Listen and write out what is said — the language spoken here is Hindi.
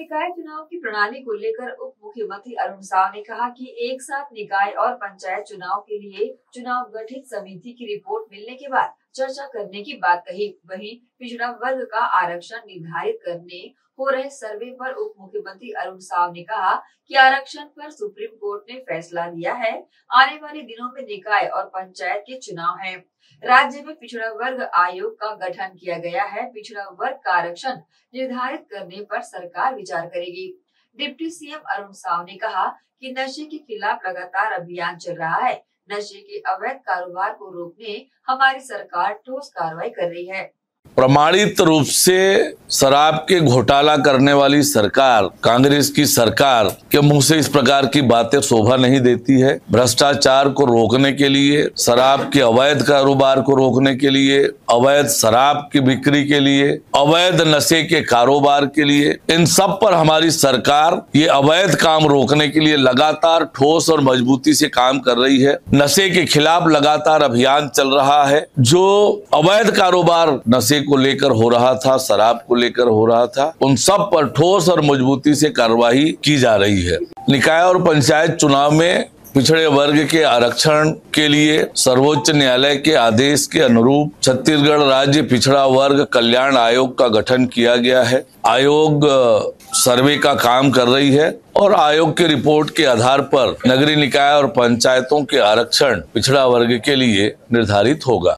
निकाय चुनाव की प्रणाली को लेकर उप मुख्यमंत्री अरुण साव ने कहा कि एक साथ निकाय और पंचायत चुनाव के लिए चुनाव गठित समिति की रिपोर्ट मिलने के बाद चर्चा करने की बात कही। वहीं पिछड़ा वर्ग का आरक्षण निर्धारित करने हो रहे सर्वे पर उप मुख्यमंत्री अरुण साव ने कहा कि आरक्षण पर सुप्रीम कोर्ट ने फैसला दिया है। आने वाले दिनों में निकाय और पंचायत के चुनाव हैं। राज्य में पिछड़ा वर्ग आयोग का गठन किया गया है। पिछड़ा वर्ग का आरक्षण निर्धारित करने पर सरकार विचार करेगी। डिप्टी सीएम अरुण साव ने कहा कि नशे के खिलाफ लगातार अभियान चल रहा है। नशे के अवैध कारोबार को रोकने हमारी सरकार ठोस कार्रवाई कर रही है। प्रमाणित रूप से शराब के घोटाला करने वाली सरकार, कांग्रेस की सरकार के मुंह से इस प्रकार की बातें शोभा नहीं देती है। भ्रष्टाचार को रोकने के लिए, शराब के अवैध कारोबार को रोकने के लिए, अवैध शराब की बिक्री के लिए, अवैध नशे के कारोबार के लिए, इन सब पर हमारी सरकार ये अवैध काम रोकने के लिए लगातार ठोस और मजबूती से काम कर रही है। नशे के खिलाफ लगातार अभियान चल रहा है। जो अवैध कारोबार नशे को लेकर हो रहा था, शराब को लेकर हो रहा था, उन सब पर ठोस और मजबूती से कार्रवाई की जा रही है। निकाय और पंचायत चुनाव में पिछड़े वर्ग के आरक्षण के लिए सर्वोच्च न्यायालय के आदेश के अनुरूप छत्तीसगढ़ राज्य पिछड़ा वर्ग कल्याण आयोग का गठन किया गया है। आयोग सर्वे का काम कर रही है और आयोग की रिपोर्ट के आधार पर नगरीय निकाय और पंचायतों के आरक्षण पिछड़ा वर्ग के लिए निर्धारित होगा।